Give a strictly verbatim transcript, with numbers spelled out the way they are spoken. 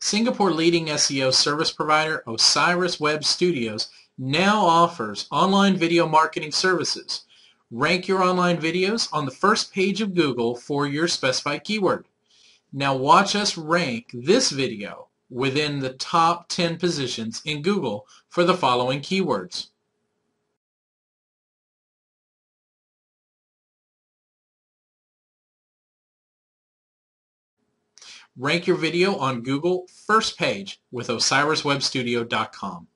Singapore leading S E O service provider Osiris Web Studios now offers online video marketing services. Rank your online videos on the first page of Google for your specified keyword. Now watch us rank this video within the top ten positions in Google for the following keywords. Rank your video on Google first page with Osiris Web Studio dot com.